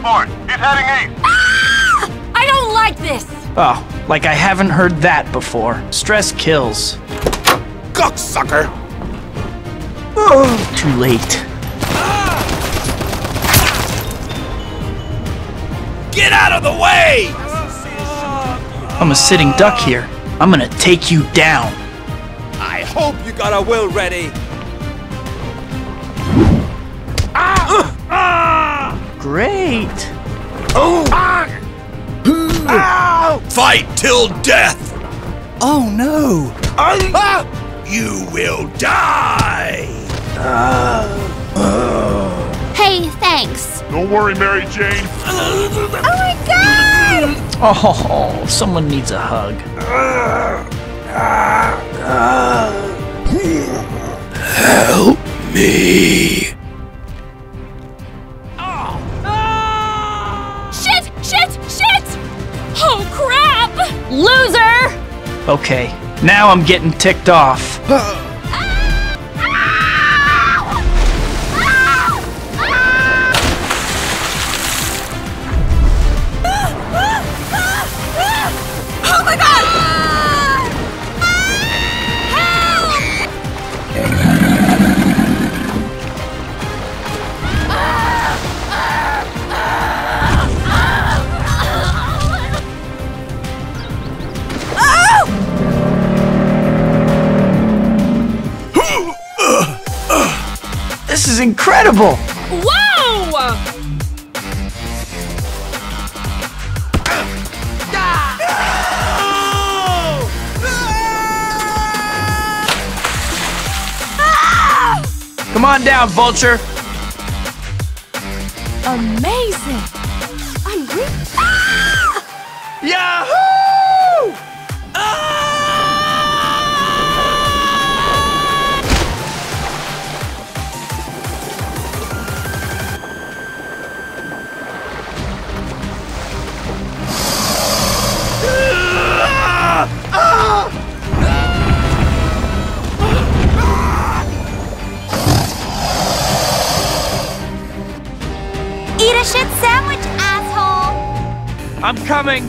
for it. He's heading east. Ah! I don't like this. Oh, like I haven't heard that before. Stress kills. Cocksucker! Oh, too late. Get out of the way! I'm a sitting duck here. I'm gonna take you down. I hope you got a will ready. Great. Oh! Fight till death! Oh no. You will die! Hey, thanks. Don't worry, Mary Jane. Oh my god! Oh, someone needs a hug. Help me! Shit! Oh crap! Loser! Okay, now I'm getting ticked off. Oh my god! This is incredible! Whoa! Come on down, Vulture! Amazing! I'm really... Yahoo! Eat a shit sandwich, asshole! I'm coming!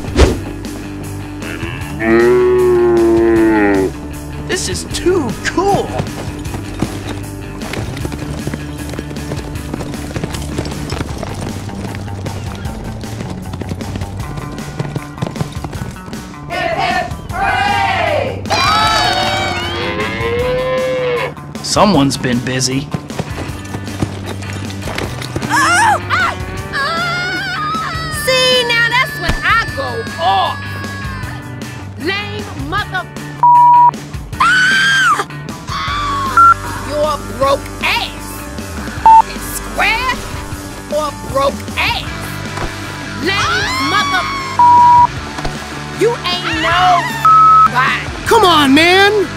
This is too cool! Someone's been busy. See, now that's when I go off. Lame mother... You're broke ass. It's square or broke ass. Lame mother... You ain't no... Bye. Come on, man!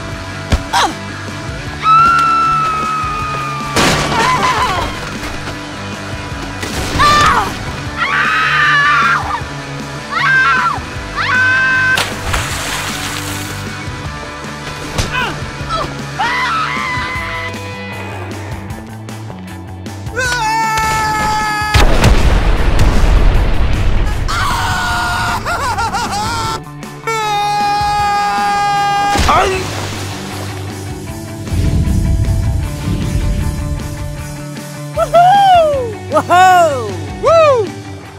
Whoa! Woo!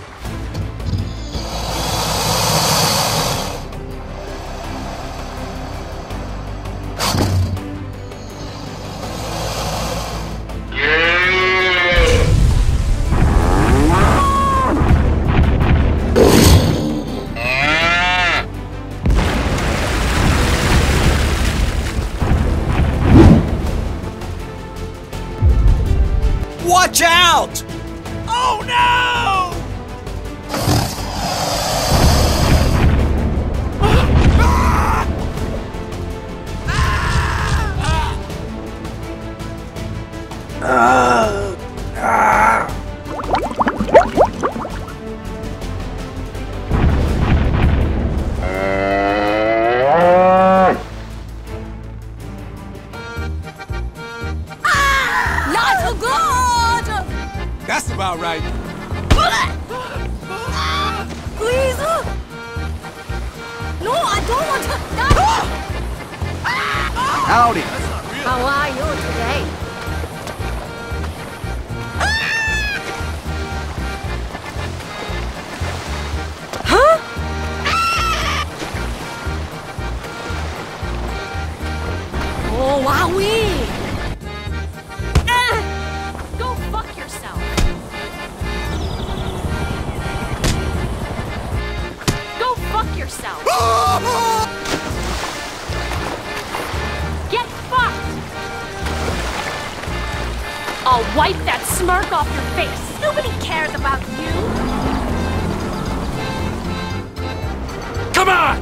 Watch out! Oh no! Not so good! That's about right. Please! No, I don't want to die! Howdy. How are you today? Huh? Oh, wowee! Go fuck yourself! Go fuck yourself! Get fucked! I'll wipe that smirk off your face. Nobody cares about you. Come on!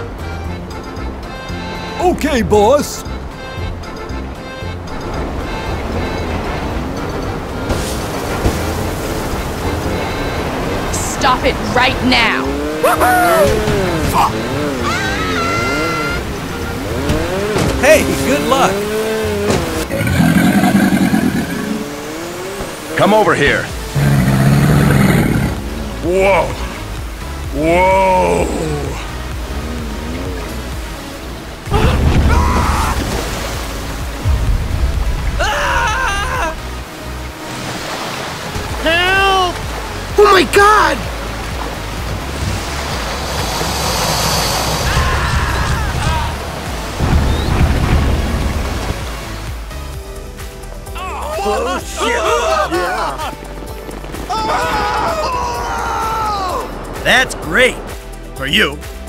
Okay, boss. Stop it right now! Fuck! Hey, good luck. Come over here. Whoa! Whoa! Help! Oh my god! That's great. For you.